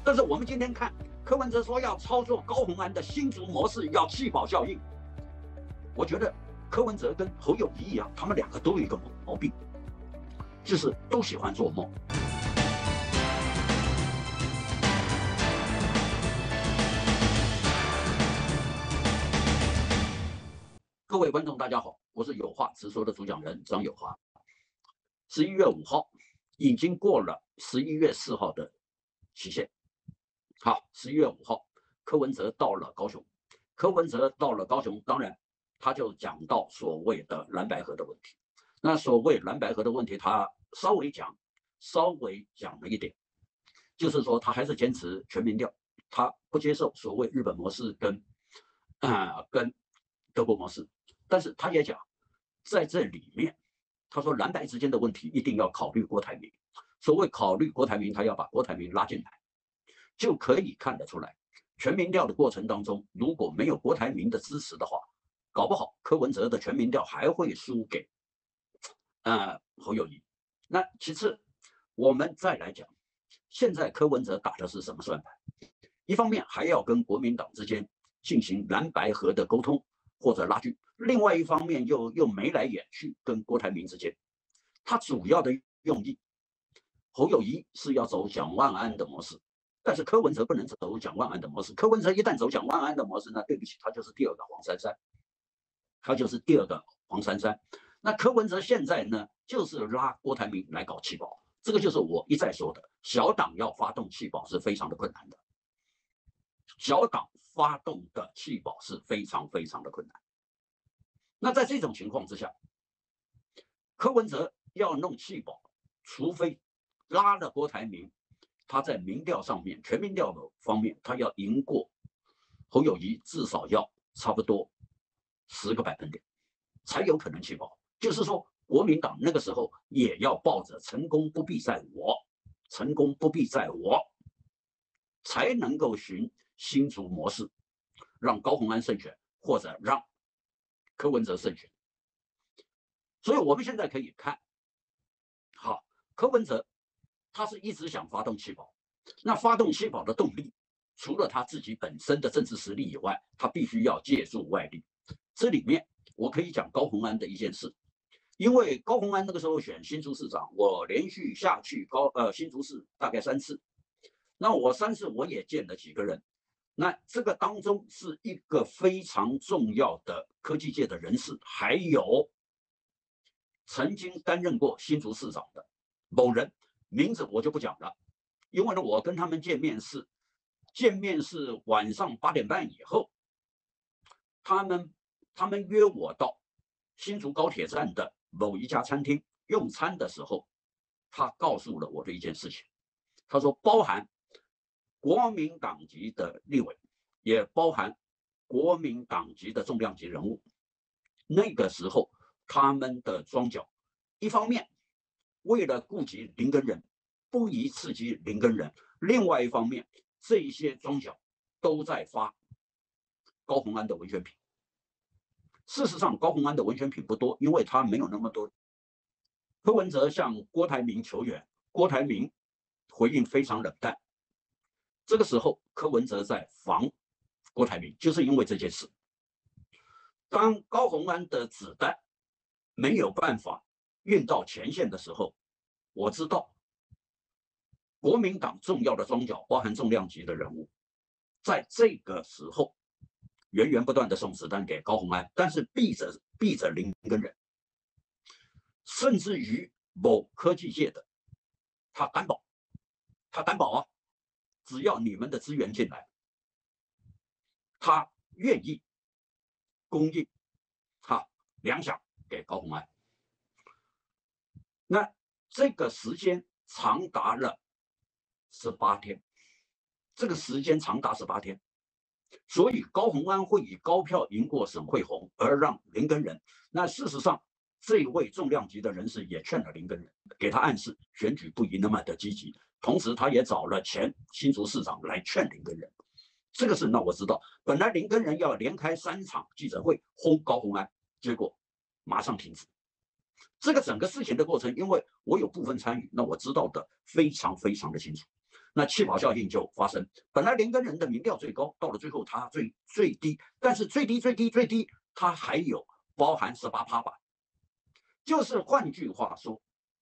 但是我们今天看柯文哲说要操作高虹安的新竹模式，要弃保效应。我觉得柯文哲跟侯友宜一样，他们两个都有一个毛病，就是都喜欢做梦。各位观众，大家好，我是有话直说的主讲人张友华。11月5号已经过了11月4号的期限。好，11月5号，柯文哲到了高雄。柯文哲到了高雄，当然他就讲到所谓的蓝白合的问题。那所谓蓝白合的问题，他稍微讲了一点，就是说他还是坚持全民调，他不接受所谓日本模式跟德国模式。但是他也讲，在这里面，他说蓝白之间的问题一定要考虑郭台铭。所谓考虑郭台铭，他要把郭台铭拉进来，就可以看得出来，全民调的过程当中，如果没有郭台铭的支持的话，搞不好柯文哲的全民调还会输给侯友宜。那其次，我们再来讲，现在柯文哲打的是什么算盘？一方面还要跟国民党之间进行蓝白合的沟通或者拉锯，另外一方面又眉来眼去跟郭台铭之间，他主要的用意，侯友宜是要走蒋万安的模式，但是柯文哲不能走蒋万安的模式。柯文哲一旦走蒋万安的模式，那对不起，他就是第二个黄珊珊。那柯文哲现在呢，就是拉郭台铭来搞弃保，这个就是我一再说的，小党要发动弃保是非常的困难的。小党发动的弃保是非常的困难。那在这种情况之下，柯文哲要弄弃保，除非拉了郭台铭，他在民调上面，全民调的方面，他要赢过侯友宜，至少要差不多10个百分点，才有可能弃保。就是说，国民党那个时候也要抱着成功不必在我，才能够循新竹模式，让高虹安胜选，或者让柯文哲胜选。所以我们现在可以看，好，柯文哲他是一直想发动弃保，那发动弃保的动力，除了他自己本身的政治实力以外，他必须要借助外力。这里面我可以讲高虹安的一件事，因为高虹安那个时候选新竹市长，我连续下去新竹市大概3次，那我3次我也见了几个人，那这个当中是一个非常重要的科技界的人士，还有曾经担任过新竹市长的某人，名字我就不讲了，因为呢，我跟他们见面是晚上8点半以后，他们约我到新竹高铁站的某一家餐厅用餐的时候，他告诉了我的一件事情，他说包含国民党籍的立委，也包含国民党籍的重量级人物，那个时候他们的庄脚，一方面为了顾及林耕仁，不宜刺激林耕仁，另外一方面，这些庄脚都在发高虹安的文宣品。事实上，高虹安的文宣品不多，因为他没有那么多。柯文哲向郭台铭求援，郭台铭回应非常冷淡。这个时候，柯文哲在防郭台铭，就是因为这件事。当高虹安的子弹没有办法运到前线的时候，我知道国民党重要的庄脚，包含重量级的人物，在这个时候源源不断的送子弹给高虹安，但是避着林耕仁，甚至于某科技界的，他担保啊，只要你们的资源进来，他愿意供应粮饷给高虹安。那这个时间长达了18天，所以高虹安会以高票赢过沈慧虹，而让林耕仁。那事实上，这位重量级的人士也劝了林耕仁，给他暗示选举不宜那么的积极。同时，他也找了前新竹市长来劝林耕仁。这个事，那我知道，本来林耕仁要连开3场记者会轰高虹安，结果马上停止。这个整个事情的过程，因为我有部分参与，那我知道的非常的清楚。 那弃保效应就发生。本来林耕仁的民调最高，到了最后他最低，但是最低，他还有包含18%吧。就是换句话说，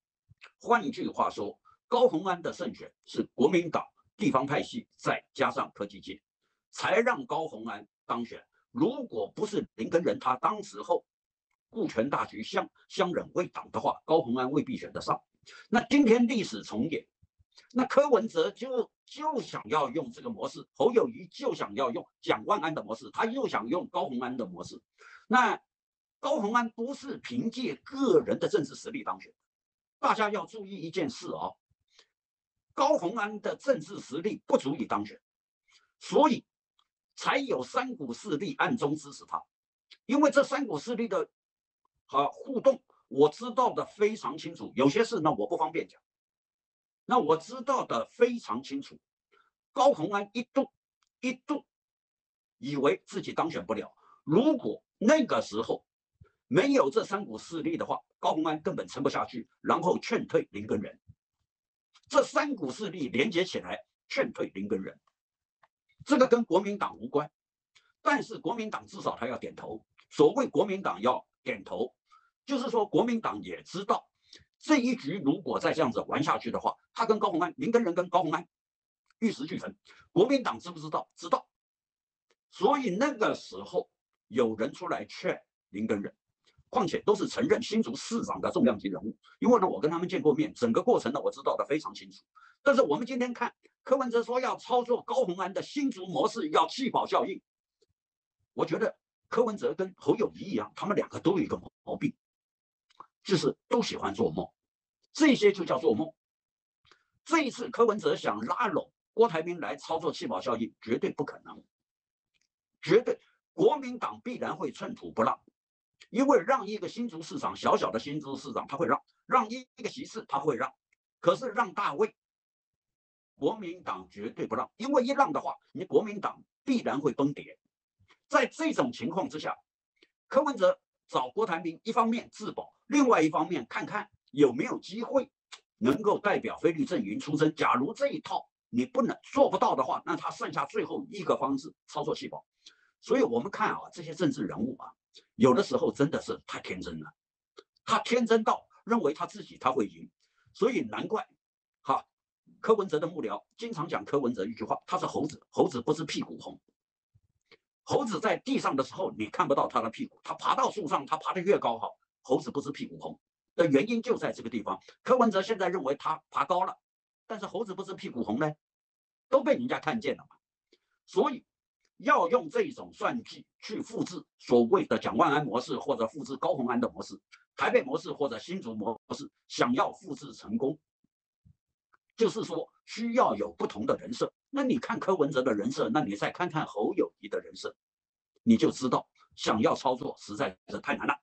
高虹安的胜选是国民党地方派系再加上科技界，才让高虹安当选。如果不是林耕仁他当时候顾全大局相忍为党的话，高虹安未必选得上。那今天历史重演，那柯文哲就想要用这个模式，侯友宜就想要用蒋万安的模式，他又想用高虹安的模式。那高虹安不是凭借个人的政治实力当选，大家要注意一件事哦，高虹安的政治实力不足以当选，所以才有3股势力暗中支持他。因为这3股势力的互动，我知道的非常清楚，有些事呢我不方便讲。那我知道的非常清楚，高虹安一度以为自己当选不了，如果那个时候没有这3股势力的话，高虹安根本撑不下去，然后劝退林耕仁。这3股势力连接起来劝退林耕仁，这个跟国民党无关，但是国民党至少他要点头。所谓国民党要点头，就是说国民党也知道这一局如果再这样子玩下去的话，他跟高虹安、林耕仁跟高虹安玉石俱焚。国民党知不知道？知道。所以那个时候有人出来劝林耕仁，况且都是曾任新竹市长的重量级人物。因为呢，我跟他们见过面，整个过程呢我知道的非常清楚。但是我们今天看柯文哲说要操作高虹安的新竹模式，要弃保效应，我觉得柯文哲跟侯友宜一样，他们2个都有一个毛病，就是都喜欢做梦，这些就叫做梦。这一次柯文哲想拉拢郭台铭来操作弃保效应，绝对不可能，绝对国民党必然会寸土不让，因为让一个新竹市长，小小的新竹市长他会让一个席次他会让，可是让大位，国民党绝对不让，因为一让的话，你国民党必然会崩跌。在这种情况之下，柯文哲找郭台铭，一方面自保，另外一方面看看有没有机会能够代表非绿阵营出征。假如这一套你做不到的话，那他剩下最后一个方式，操作弃保。所以我们看这些政治人物有的时候真的是太天真了，他天真到认为他自己他会赢，所以难怪柯文哲的幕僚经常讲柯文哲一句话，他是猴子，猴子不知屁股红。猴子在地上的时候，你看不到他的屁股，他爬到树上，他爬得越高猴子不知屁股红的原因就在这个地方。柯文哲现在认为他爬高了，但是猴子不知屁股红呢，都被人家看见了嘛。所以要用这种算计去复制所谓的蒋万安模式，或者复制高虹安的模式，台北模式或者新竹模式，想要复制成功，就是说需要有不同的人设。那你看柯文哲的人设，那你再看看侯友宜的人设，你就知道想要操作实在是太难了。